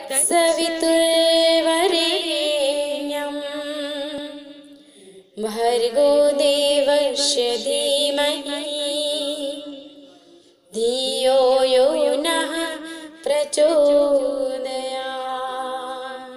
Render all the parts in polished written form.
तत्सवितुर्वरेण्यं भर्गो देवस्य धीमहि धियो यो नः प्रचोदयात्।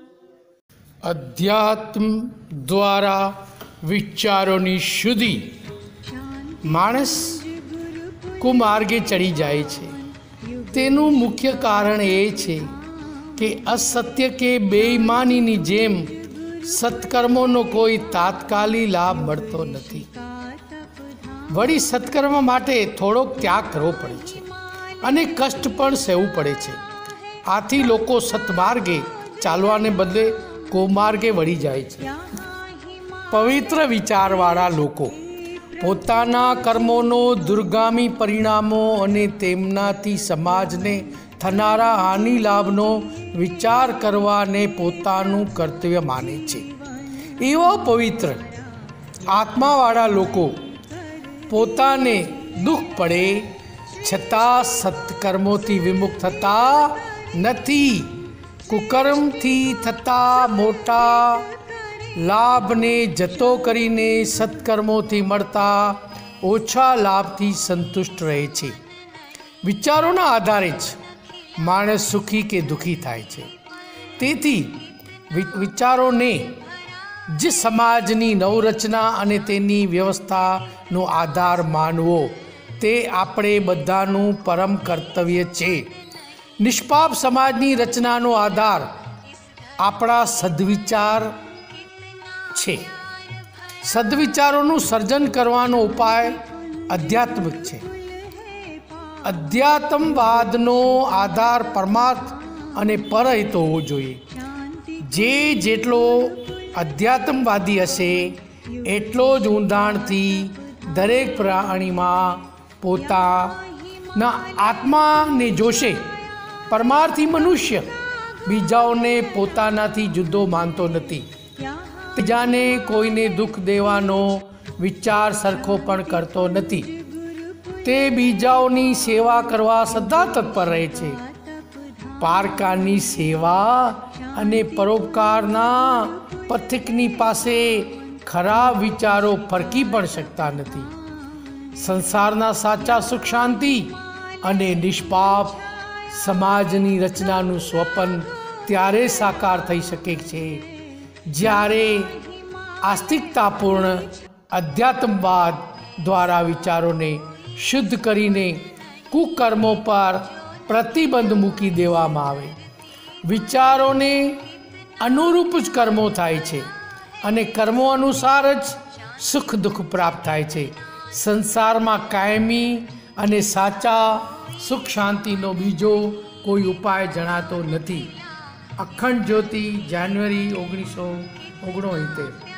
અધ્યાત્મ દ્વારા વિચારોની શુદ્ધિ માણસ કુમાર્ગે ચડી જાય છે। તેનું મુખ્ય કારણ એ છે કે અસત્ય કે બેઈમાનીની જેમ સત્કર્મોનો કોઈ તાત્કાલિક લાભ મળતો નથી। વળી સત્કર્મ માટે થોડોક ત્યાગ કરવો પડે છે અને કષ્ટ પણ સહેવું પડે છે। આથી લોકો સત્માર્ગે ચાલવાને બદલે કુમાર્ગે વળી જાય છે। પવિત્ર વિચારવાળા લોકો પોતાના કર્મોનો દુર્ગામી પરિણામો અને તેમનાથી સમાજને થનારા હાનિ લાભનો વિચાર કરવાને પોતાનું કર્તવ્ય માને છે। એવા પવિત્ર આત્માવાળા લોકો પોતાને દુઃખ પડે છતાં સત્કર્મોથી વિમુખ થતા નથી। કુકર્મથી થતા મોટા લાભને જતો કરીને સત્કર્મોથી મળતા ઓછા લાભથી સંતુષ્ટ રહે છે। વિચારોના આધારે જ માણસ સુખી કે દુઃખી થાય છે। તેથી વિચારોને જ સમાજની નવરચના અને તેની વ્યવસ્થાનો આધાર માનવો તે આપણે બધાનું પરમ કર્તવ્ય છે। નિષ્પાપ સમાજની રચનાનો આધાર આપણા સદ્વિચાર છે। સદ્વિચારોનું સર્જન કરવાનો ઉપાય આધ્યાત્મિક છે। અધ્યાત્મવાદનો આધાર પરમાર્થ અને પરહિત હોવો જોઈએ। જે જેટલો અધ્યાત્મવાદી હશે એટલો જ ઊંડાણથી દરેક પ્રાણીમાં પોતાના આત્માને જોશે। પરમાર્થી મનુષ્ય બીજાઓને પોતાનાથી જુદો માનતો નથી। બીજાને કોઈને દુઃખ દેવાનો વિચાર સરખો પણ કરતો નથી। તે બીજાઓની સેવા કરવા સદા તત્પર રહે છે। પારકાની સેવા અને પરોપકારના પથિકની પાસે ખરાબ વિચારો ફરકી પણ શકતા નથી। સંસારના સાચા સુખ શાંતિ અને નિષ્પાપ સમાજની રચનાનું સ્વપ્ન ત્યારે સાકાર થઈ શકે છે જ્યારે આસ્તિકતાપૂર્ણ અધ્યાત્મવાદ દ્વારા વિચારોને શુદ્ધ કરીને કુકર્મો પર પ્રતિબંધ મૂકી દેવામાં આવે। વિચારોને અનુરૂપ જ કર્મો થાય છે અને કર્મો અનુસાર જ સુખ દુઃખ પ્રાપ્ત થાય છે। સંસારમાં કાયમી અને સાચા સુખ શાંતિનો બીજો કોઈ ઉપાય જણાતો નથી। અખંડ જ્યોતિ જાન્યુઆરી 1969।